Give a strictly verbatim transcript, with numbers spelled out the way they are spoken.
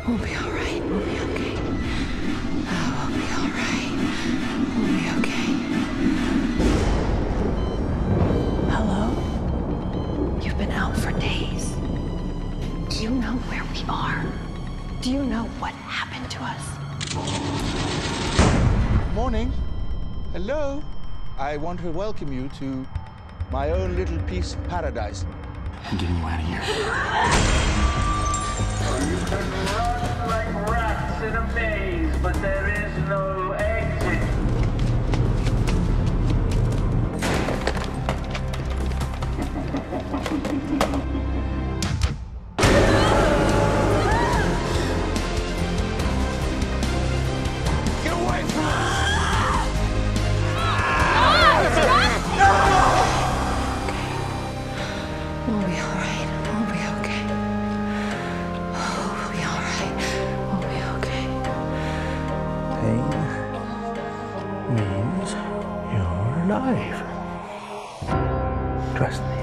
We'll be all right. We'll be okay. Oh, we'll be all right. We'll be okay. Hello? You've been out for days. Do you know where we are? Do you know what happened to us? Morning. Hello. I want to welcome you to my own little piece of paradise. I'm getting you out of here. You can run like rats in a maze, but there is no exit. Get away from me! We'll be all right. We'll be okay. Oh, we'll be all right. We'll be okay. Pain means you're alive. Trust me.